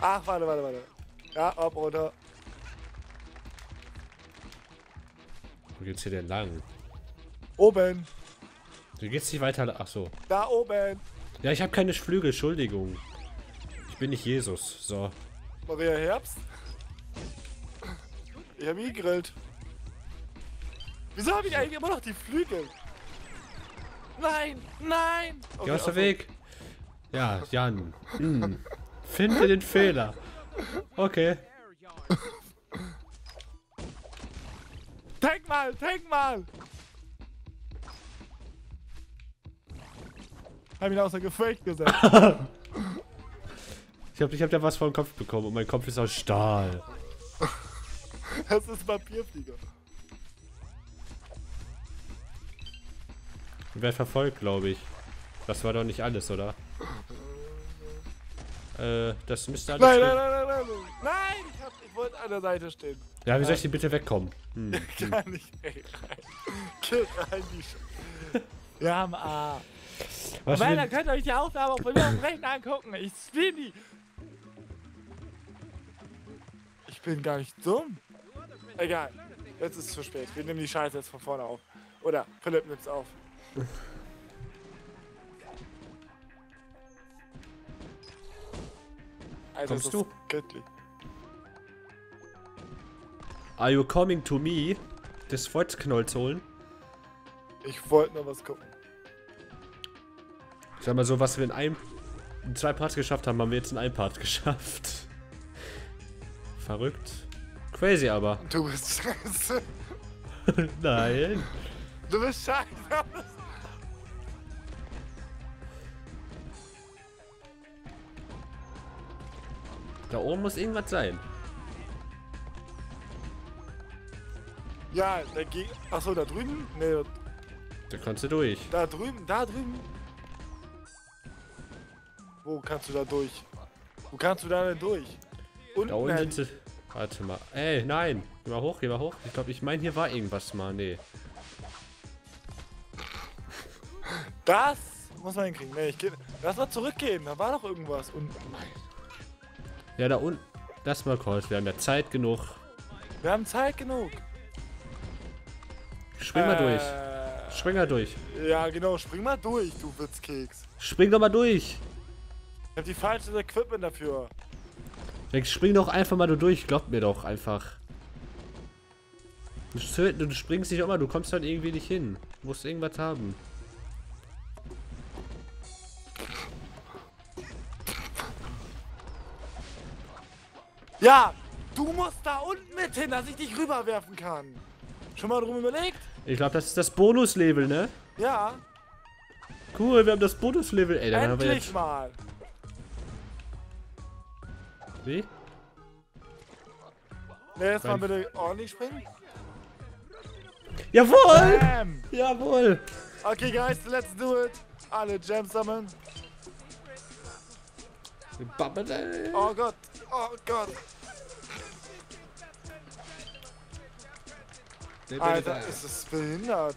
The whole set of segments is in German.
Ach, warte. Ja, ab, runter. Wo geht's hier denn lang? Oben. Du gehst nicht weiter. Ach so. Da oben. Ja, ich habe keine Flügel, Entschuldigung. Ich bin nicht Jesus. So. Maria Herbst. Ich habe ihn gegrillt. Wieso habe ich eigentlich immer noch die Flügel? Nein! Okay, Geh aus dem Weg. Ja, Jan. Finde den Fehler. Okay. Tank mal! Hab ihn außer Gefecht gesetzt. Ich hab da was vor den Kopf bekommen und mein Kopf ist aus Stahl. Das ist Papierflieger. Wer verfolgt, glaube ich. Das war doch nicht alles, oder? Das müsste alles Nein! Ich wollte an der Seite stehen. Ja, wie soll ich denn bitte wegkommen? Gar nicht, ey. Geh rein, die Ja, am A. Was Dann könnt ihr euch die Aufnahme auch bei mir auf dem Rechner angucken. Ich spiel die. Ich bin gar nicht dumm. Egal. Jetzt ist es zu spät. Wir nehmen die Scheiße jetzt von vorne auf. Oder Philipp nimmt's auf. Alter, Kommst das du? ist göttlich. Are you coming to me? Das Holzknolls holen? Ich wollte nur was gucken. Ich sag mal so, was wir in 2 Parts geschafft haben, haben wir jetzt in 1 Part geschafft. Verrückt. Crazy aber. Du bist scheiße. Nein. Du bist scheiße. Da oben muss irgendwas sein. Ja, der Gegner. Achso, da drüben? Nee, Da kannst du durch. da drüben. Wo kannst du da durch? Wo kannst du da denn durch? Da Unten unten halt. sind sie. Warte mal. Ey, nein. Geh mal hoch. Ich glaube, ich meine, hier war irgendwas mal. Nee. Das muss man hinkriegen. Nee, lass mal zurückgehen. Da war doch irgendwas. Und Ja, da unten. Das mal kurz. Wir haben ja Zeit genug. wir haben Zeit genug. Spring mal durch. Spring mal durch. Ja, genau. Spring mal durch, du Witzkeks. Spring doch mal durch. Ich hab die falsche Equipment dafür. Dann spring doch einfach mal durch. Glaub mir doch einfach. Du springst nicht immer. Du kommst halt irgendwie nicht hin. Du musst irgendwas haben. Ja, du musst da unten mit hin, dass ich dich rüberwerfen kann. Schon mal drum überlegt? Ich glaube, das ist das Bonuslevel, ne? Ja, Cool, wir haben das Bonuslevel. Ey, dann haben wir endlich jetzt... mal. Wie? Ne, jetzt mal bitte ordentlich springen. Jawohl! Bam. Jawohl! Okay, guys, let's do it. Alle Gems sammeln. Oh Gott, oh Gott. Alter, ist es behindert.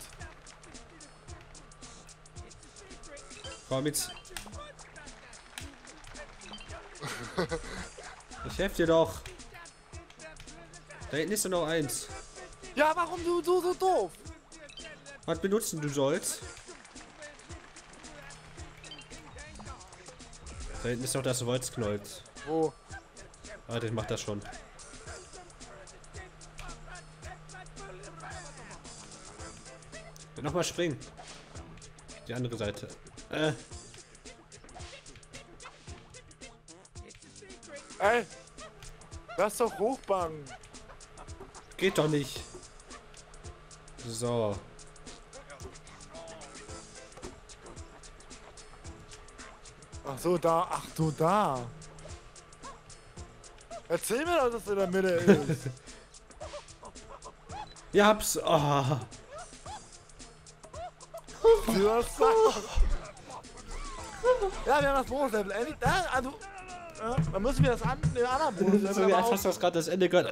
Komm jetzt. Ich helfe dir doch. Da hinten ist doch noch eins. Ja, warum du so doof? Was benutzen du sollst? Da hinten ist doch das Holzknolz. Wo? Warte, ich mach das schon. Nochmal springen. Die andere Seite. Ey, lass doch hochbangen. Geht doch nicht. So. Ach so, da. Ach du, da. Erzähl mir doch, dass in der Mitte ist. Ihr habt's. Oh. Du hast ja, wir haben das Bonuslevel. Also, dann müssen wir den anderen Bonuslevel Ja, aber fast das gerade das Ende gehört.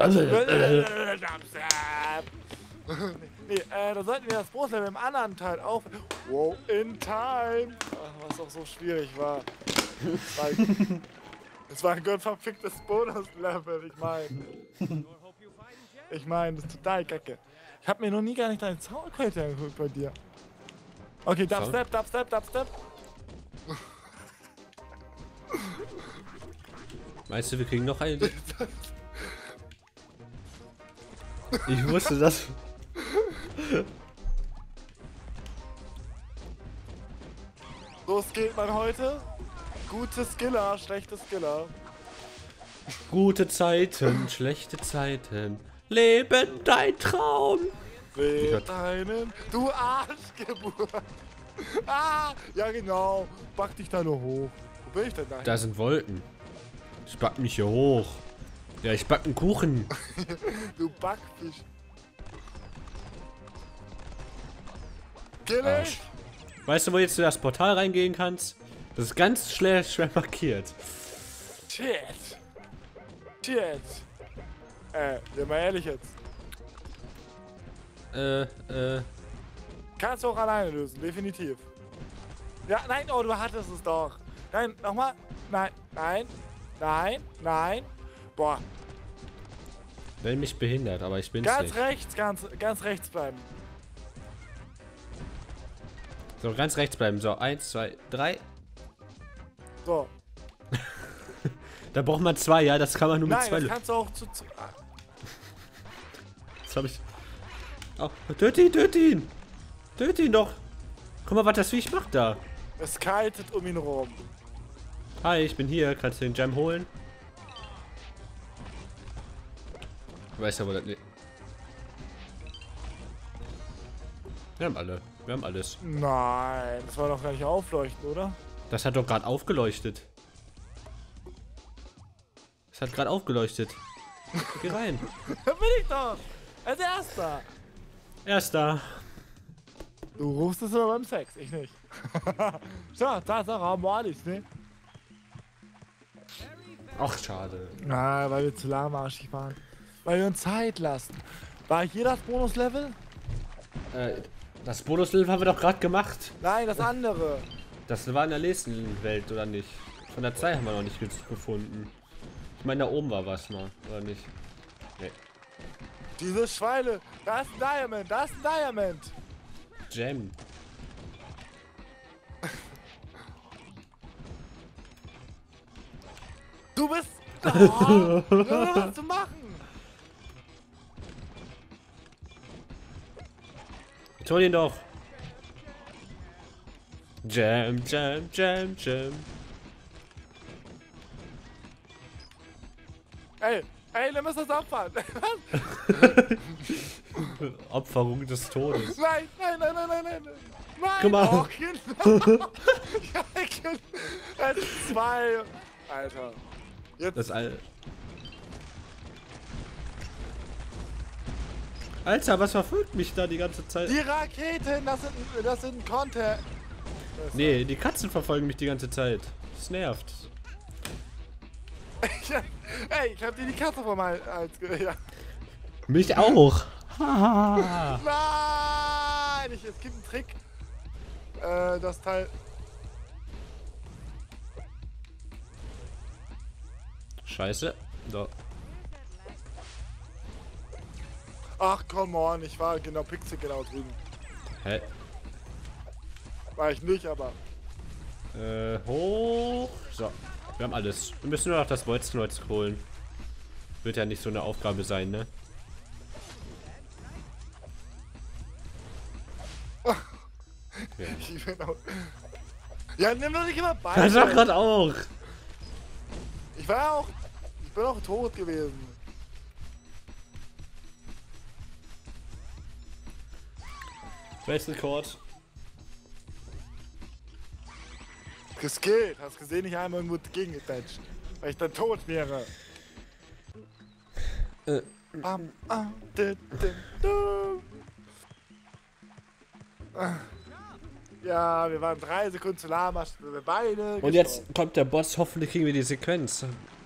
Nee, da sollten wir das Bonuslevel im anderen Teil auf. Wow, in time. Ach, was auch so schwierig war. Das war ein gottverficktes Bonus-Level, ich meine, das ist total kacke. Ich hab mir noch nie gar nicht deine Soundqualität angeguckt bei dir. Okay, Dubstep. Meinst du, wir kriegen noch einen? Ich wusste das. So skillt man heute. Gute Skiller, schlechte Skiller. Gute Zeiten, schlechte Zeiten. Leben dein Traum. Leb deinen, du Arschgeburt. Ah, ja genau. Back dich da nur hoch. Wo bin ich denn da? Da sind Wolken. Ich back mich hier hoch. Ja, ich back einen Kuchen. Du Backfisch. Kill Arsch. ich? Weißt du, wo jetzt du das Portal reingehen kannst? Das ist ganz schwer markiert. Shit. Ja mal ehrlich jetzt. Kannst du auch alleine lösen, definitiv. Ja, nein, oh, du hattest es doch. Nein, nochmal. Nein. Boah. Nenn mich behindert, aber ich bin's Ganz nicht. rechts, ganz rechts bleiben. So, ganz rechts bleiben. So, 1, 2, 3. So. Da braucht man 2, ja, das kann man nur mit 2 Nein, das lösen. kannst du auch zu... Das hab ich... Oh, töt ihn! Töt ihn doch! Guck mal, was das Viech macht da. Es kaltet um ihn rum. Hi, ich bin hier. Kannst du den Gem holen? Ich weiß aber das nicht. Wir haben alle. Wir haben alles. Nein, das war doch gar nicht aufleuchten, oder? Das hat doch gerade aufgeleuchtet. Das hat gerade aufgeleuchtet. Geh rein. Da bin ich doch! Als Erster! Erster. Du rufst es immer beim Sex, ich nicht. So, Tatsache haben wir alles, ne? Ach, schade. Na, weil wir zu lahmarschig waren. Weil wir uns Zeit lassen. War hier das Bonuslevel? Das Bonuslevel haben wir doch gerade gemacht. Nein, das andere. Das war in der nächsten Welt, oder nicht? Von der 2 haben wir noch nicht gefunden. Ich meine, da oben war was mal, oder nicht? Nee. Diese Schweine. Da ist ein Diamond, Gem. Du bist... Oh, was zu machen? Ich hol ihn doch. Gem. Ey, wir müssen das abfahren. Opferung des Todes. Nein. Nein, Guck mal. Oh, genau. Ja, es 2. Alter. Jetzt. Das Alter, was verfolgt mich da die ganze Zeit? Die Raketen, das sind Content. Nee, die Katzen verfolgen mich die ganze Zeit. Das nervt. Ey, ich hab dir die Katze vom Hals ja. Mich auch. Haha. Nein! Es gibt einen Trick. Das Teil. Scheiße. So. Ach, come on, ich war genau pixelgenau drüben. Hä? War ich nicht, aber. Hoch. So. Wir haben alles. Wir müssen nur noch das Bolzenholz holen. Wird ja nicht so eine Aufgabe sein, ne? Okay. Ich bin auch. Ja, nimm doch nicht immer bei. Das war gerade auch. Ich bin auch tot gewesen. Weltrekord. Geskillt. Hast gesehen, ich einmal irgendwo gegengepatcht. Weil ich dann tot wäre. Ja, wir waren 3 Sekunden zu lahm, wir beide. Und jetzt kommt der Boss, hoffentlich kriegen wir die Sequenz.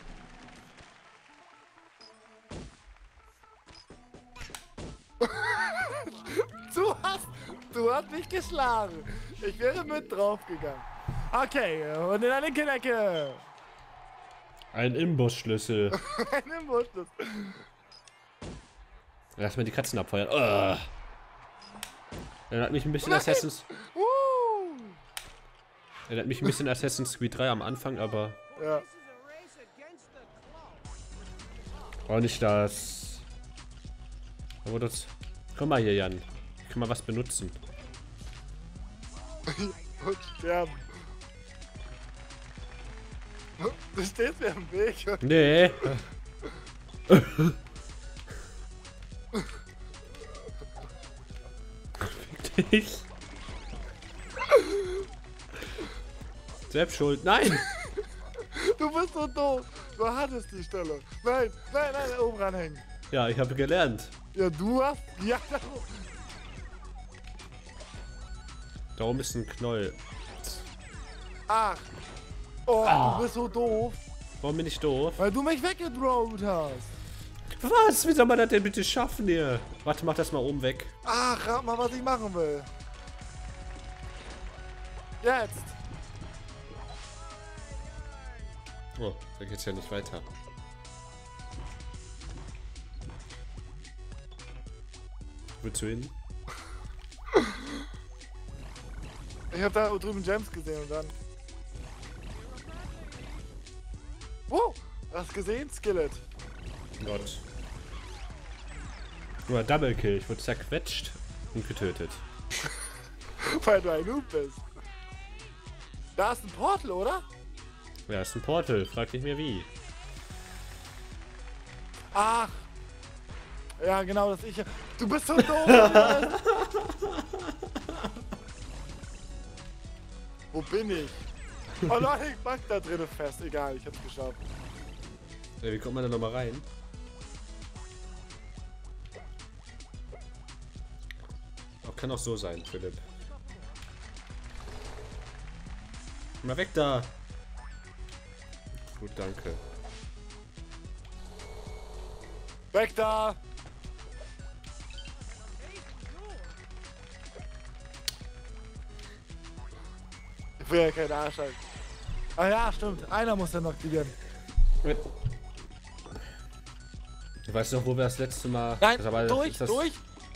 Du hast mich geschlagen. Ich wäre mit drauf gegangen. Okay, und in eine Ecke. Ein Imbusschlüssel. Ein Imbusschlüssel. Lass mal die Katzen abfeuern. Oh. Erinnert mich ein bisschen Assassin's... Erinnert mich ein bisschen Assassin's Creed 3 am Anfang, aber... Ja. Auch nicht das... Aber das... Komm mal hier, Jan. Ich kann mal was benutzen. Und sterben. Du stehst mir im Weg. Nee. Fick dich. Selbst schuld. Nein! Du bist so doof. Du hattest die Stelle. Nein, nein, nein, oben ranhängen. Ja, ich habe gelernt. Ja, du hast... Ja, Da oben ist ein Knoll. ach. Oh, du bist so doof. Warum bin ich doof? Weil du mich weggedrowt hast. Was? Wie soll man das denn bitte schaffen hier? Warte, mach das mal oben weg. Ach, rat mal, was ich machen will. Jetzt. Oh, da geht's ja nicht weiter. Willst du hin? Ich hab da drüben Gems gesehen und dann... Oh, hast gesehen? Skillet. Gott. Nur Double Kill. Ich wurde zerquetscht und getötet. Weil du ein Noob bist. Da ist ein Portal, oder? Ja, ist ein Portal. Frag dich mir wie. Ach. Ja, genau, das ich. Du bist so doof. Wo bin ich? Oh nein, ich pack da drinnen fest. Egal, ich hab's geschafft. Ja, wie kommt man da nochmal rein? Kann auch so sein, Philipp. Mal weg da! Gut, danke. Weg da! Ich will ja keinen Arsch halten. Ah ja, stimmt. Einer muss dann noch aktivieren. Du weißt noch, wo wir das letzte Mal... Nein, das aber, durch, ist das, durch!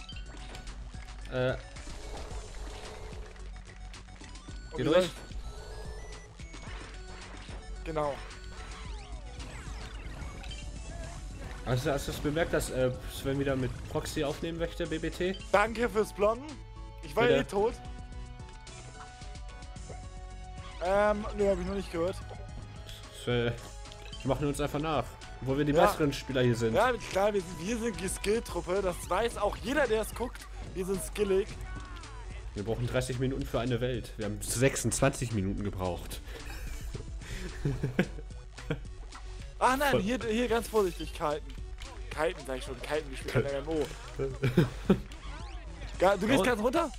Geh durch. Genau. Hast du das bemerkt, dass Sven wieder mit Proxy aufnehmen möchte, BBT? Danke fürs Blonden. Ich war Bitte. eh tot. Nö, hab ich noch nicht gehört. Wir machen uns einfach nach. Wo wir die Ja. besseren Spieler hier sind. Ja, klar, wir sind die Skill-Truppe. Das weiß auch jeder, der es guckt. Wir sind skillig. Wir brauchen 30 Minuten für eine Welt. Wir haben 26 Minuten gebraucht. Ach nein, hier ganz vorsichtig kiten. Kiten, sag ich schon. Kiten, wir spielen kein MMO. Du gehst ganz runter?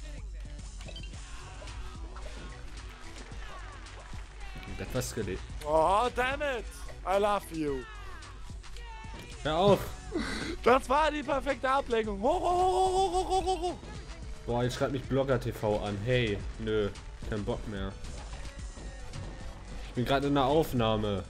Das war Skelett. Oh, damn it. I love you. Hör auf! Das war die perfekte Ablenkung. Hoch, hoch, hoch, hoch, hoch, hoch, hoch, hoch. Boah, jetzt schreibt mich Blogger TV an. Hey, nö, kein Bock mehr. Ich bin gerade in einer Aufnahme.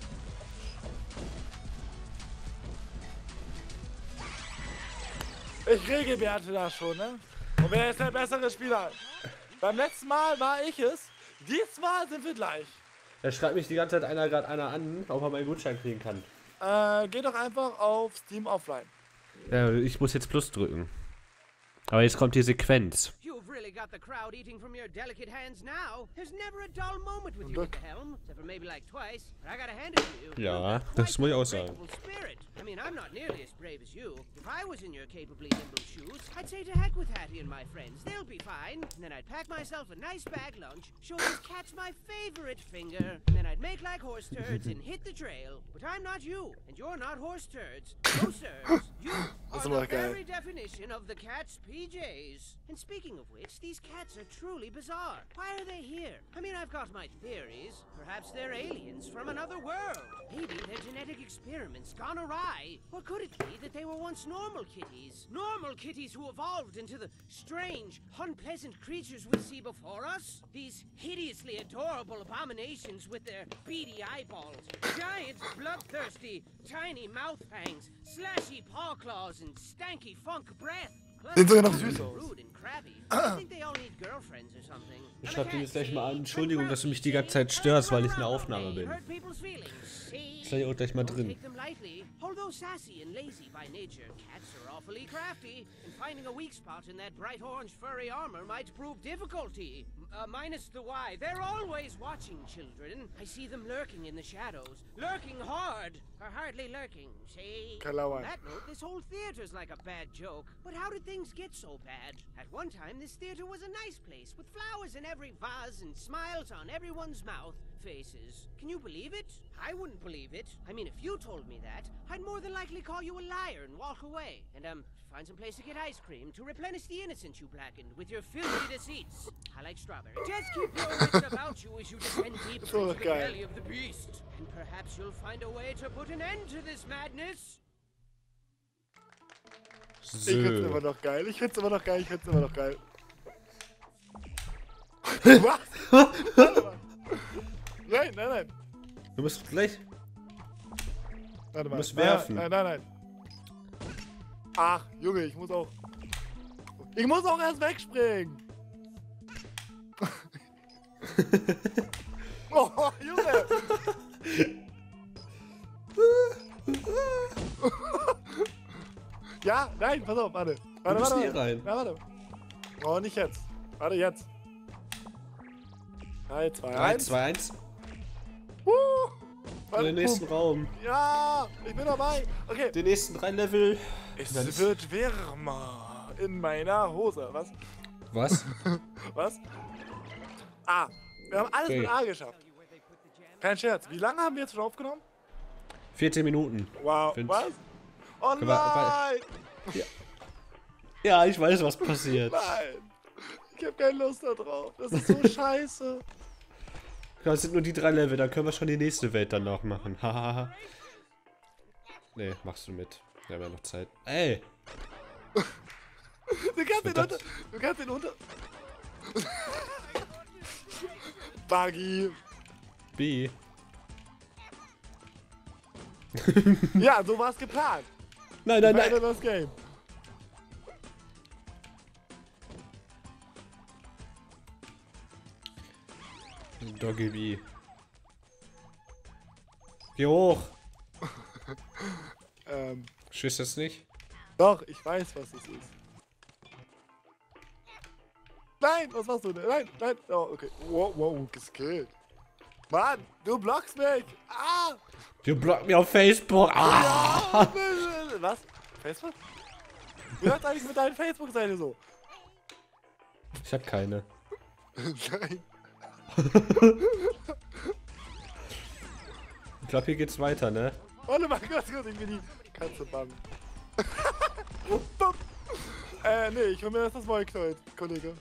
Ich regelwerte das schon, ne? Und wer ist der bessere Spieler? Beim letzten Mal war ich es. Diesmal sind wir gleich. Da schreibt mich die ganze Zeit einer an, ob er meinen Gutschein kriegen kann. Geh doch einfach auf Steam Offline. Ja, ich muss jetzt Plus drücken. Aber jetzt kommt die Sequenz. You've really got the crowd eating from your delicate hands now. There's never a dull moment with you Look. at the helm, except for maybe like twice. But I gotta hand it to you. Ja, You've got das quite muss ich the auch sagen. unbreakable spirit. I mean, I'm not nearly as brave as you. If I was in your capably nimble shoes, I'd say to heck with Hattie and my friends. They'll be fine. And then I'd pack myself a nice bag lunch, show these cats my favorite finger, and then I'd make like horse turds and hit the trail. But I'm not you, and you're not horse turds. No, sirs. You That's are what I the got. very definition of the cat's PJs. And speaking of which, these cats are truly bizarre. Why are they here? I mean, I've got my theories. Perhaps they're aliens from another world. Maybe their genetic experiments gone awry. Or could it be that they were once normal kitties? Normal kitties who evolved into the strange, unpleasant creatures we see before us? These hideously adorable abominations with their beady eyeballs, giant, bloodthirsty, tiny mouth fangs, slashy paw claws, and stanky funk breath. Sehen sogar noch süß aus. Rude and crabby. I think they all need girlfriends or something. Ich schreibe dir jetzt gleich mal an. Entschuldigung, dass du mich die ganze Zeit störst, weil ich in der Aufnahme bin. Ist ja hier auch gleich mal drin. Take them lightly. Although sassy and lazy by nature, cats are awfully crafty, and finding a weak spot in that bright orange furry armor might prove difficulty. Minus the why. They're always watching, children. I see them lurking in the shadows. Lurking hard. Or hardly lurking, see? On that note, this whole theater's like a bad joke. But how did things get so bad? At one time, this theater was a nice place, with flowers in every vase and smiles on everyone's mouth. Faces. Can you believe it? I wouldn't believe it. I mean, if you told me that, I'd more than likely call you a liar and walk away. And, find some place to get ice cream to replenish the innocence you blackened with your filthy deceits. I like strawberry. Just keep your wits about you as you descend deep into the belly of the beast. And perhaps you'll find a way to put an end to this madness. Ich find's immer noch geil. Ich find's immer noch geil. Ich find's immer noch geil. Was? Warte mal. Nein, nein, nein. Du musst gleich. Warte mal. Du musst werfen. Nein, nein, nein. Ach, Junge, ich muss auch. Ich muss auch erst wegspringen. Oh, Junge. Ja, nein, pass auf, warte. Warte, Du musst warte. hier rein. Ja, warte. Oh, nicht jetzt. Warte, jetzt. 3, 2, 3, 1. 2, 1. In In den nächsten Raum. Ja, ich bin dabei. Okay. Die nächsten 3 Level. Es wird wärmer in meiner Hose. Was? Was? Was? A. Wir haben alles mit A geschafft. Kein Scherz. Wie lange haben wir jetzt schon aufgenommen? 14 Minuten. Wow. Find's- Was? Oh nein! Ja, ich weiß, was passiert. Nein! Ich hab keine Lust da drauf. Das ist so scheiße. Das sind nur die 3 Level, dann können wir schon die nächste Welt dann noch machen. Hahaha. Nee, machst du mit. Wir haben ja noch Zeit. Ey! Du kannst den unter. Du kannst den unter. Buggy. B. Ja, so war's geplant. Nein, nein, Beende nein. das Game. Doggy B. Geh hoch. Schießt das nicht? Doch, ich weiß, was es ist. Nein, was machst du denn? Nein, nein. Oh, okay. Wow, wow, geskillt. Mann, du blockst mich. Ah! Du blockst mir auf Facebook. Ah! Ja, was? Facebook? Wie läuft's eigentlich mit deiner Facebook-Seite so? Ich hab keine. Nein. Ich glaube, hier geht's weiter, ne? Warte mal, kurz, ich will die Katze bannen. Nee, ich hol mir erst das Wollkleid, Kollege.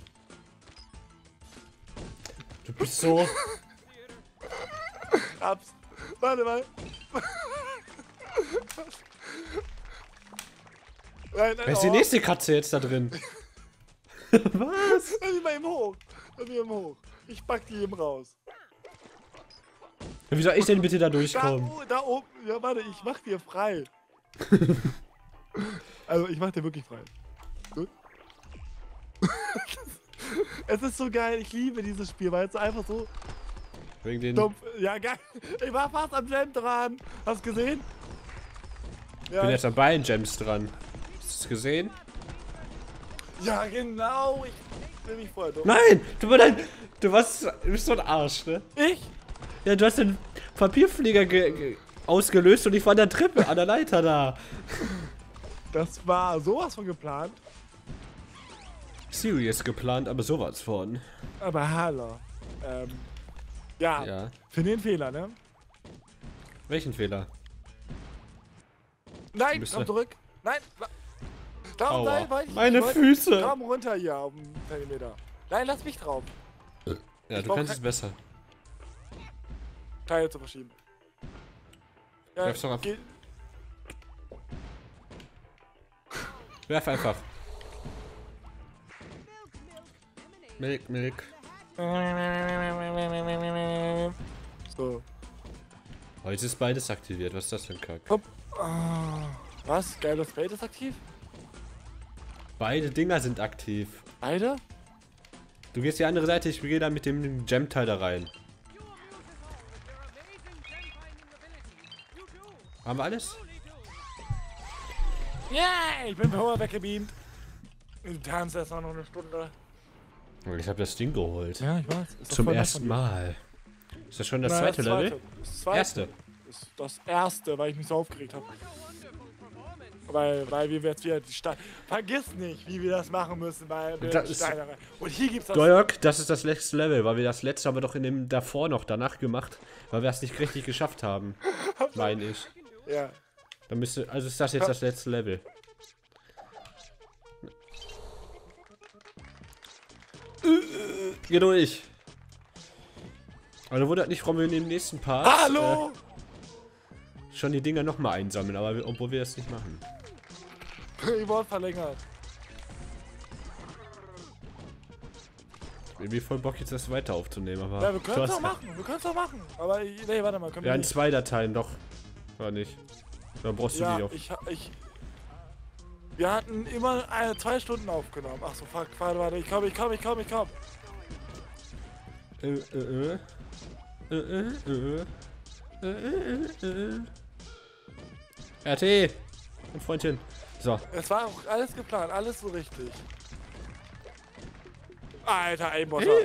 Du bist so. Hab's. Warte mal. Nein, nein, Wer ist die nächste Katze jetzt da drin? Was? Lass mich mal eben hoch. Lass mich eben hoch. Ich pack die eben raus. Wie soll ich denn bitte da durchkommen? Da oben. Ja, warte, ich mach dir frei. Also, ich mach dir wirklich frei. Gut? Es ist so geil, ich liebe dieses Spiel, weil es einfach so Wegen den. dumpf. Ja, geil. Ich war fast am Jam dran. Hast du gesehen? Ich bin jetzt an beiden Gems dran. Hast du es gesehen? Ja, genau. Ich will mich vorher dumm. Nein! Du bist so ein Arsch, ne? Ich? Ja, du hast den Papierflieger ausgelöst und ich war an der Treppe, an der Leiter da. Das war sowas von geplant. Serious geplant, aber sowas von. Aber hallo. Ja, Ja. für den Fehler, ne? Welchen Fehler? Nein, Bist komm du- zurück. Nein. Darum Aua. sei, weil ich Meine wollte- Füße. Komm runter hier auf den Zentimeter. Nein, lass mich drauf. Ja, Ich du brauch kannst kein- es besser. Teile zu verschieben. Ja, Werf's doch ab. geh- Werf einfach. Milk, Milk. So. Heute ist beides aktiviert. Was ist das für ein Kack? Hopp. Was? Geiles Bait ist aktiv? Beide Dinger sind aktiv. Beide? Du gehst die andere Seite, ich gehe da mit dem Gem-Teil da rein. Haben wir alles? Yeah, ich bin Power weggebeamt. Du tanzt erst noch eine Stunde. Ich habe das Ding geholt. Ja, ich weiß. Ist doch Zum voll nett ersten von dir. Mal. Ist das schon das Nein, zweite Level? Das zweite. Erste. Ist das erste, weil ich mich so aufgeregt habe. Weil wir jetzt wieder die Steine. Vergiss nicht, wie wir das machen müssen, weil wir Das die ist- Steine rein. Und hier gibt's das. Gojok, das ist das letzte Level, weil wir das letzte aber doch in dem davor noch danach gemacht, weil wir es nicht richtig geschafft haben. Meine ich. Ja. Dann müsste, also ist das jetzt das letzte Level. Geh durch. Aber da wundert nicht, warum wir in dem nächsten Part Hallo! schon die Dinger nochmal einsammeln, aber obwohl wir das nicht machen. Ich wurde verlängert. Irgendwie voll Bock jetzt das weiter aufzunehmen, aber. Ja, wir können du es hast- doch machen. Wir können es doch machen. Aber, nee, warte mal. Können Ja, wir in nicht. 2 Dateien, doch. Oder nicht? Dann brauchst du Ja, die auch. wir hatten immer 2 Stunden aufgenommen. Ach so, fuck, warte, ich komm. RT! Ein Freundchen. So. Es war auch alles geplant, alles so richtig. Alter, Aimbotter.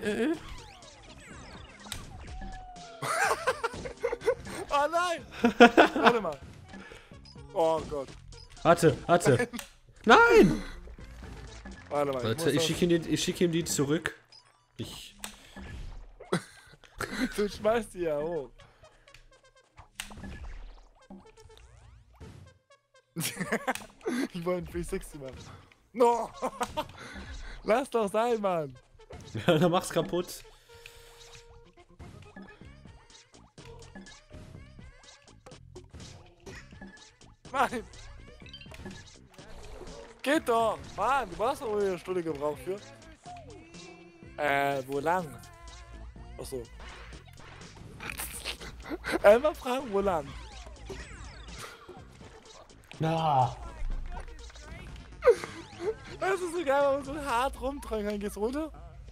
Oh nein! Warte mal. Oh Gott. Warte. Nein! Warte mal. Warte, ich schicke ihm die zurück. Du schmeißt die ja hoch. Ich wollte ein 360 machen. No! Lass doch sein, Mann. Ja, dann mach's kaputt. Nein! Geht doch! Mann, du hast doch eine Stunde gebraucht für. Wo lang? Achso. Einmal fragen, wo lang? Na. Das ist so geil, wenn man so hart rumtragen kann. Geht's runter?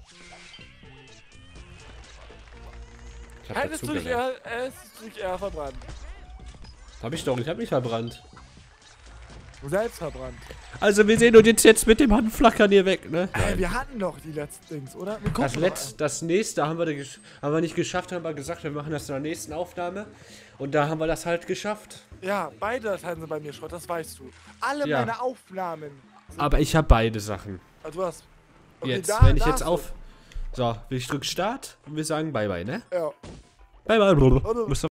Ich hab Hättest du dich eher verbrannt. Hab ich doch, ich hab mich verbrannt. Selbst verbrannt. Also wir sehen uns jetzt mit dem Handflackern hier weg, ne? Wir hatten doch die letzten Dings, oder? Wir gucken Das nächste haben wir nicht geschafft, haben wir gesagt, wir machen das in der nächsten Aufnahme. Und da haben wir das halt geschafft. Ja, beide Dateien sind bei mir Schrott, das weißt du. Alle Ja. meine Aufnahmen sind. Aber ich habe beide Sachen. Also du hast. Okay, Jetzt, da wenn ich jetzt darfst du. auf... So, ich drück Start und wir sagen Bye-Bye, ne? Ja. Bye-Bye. Warte. Mustafa.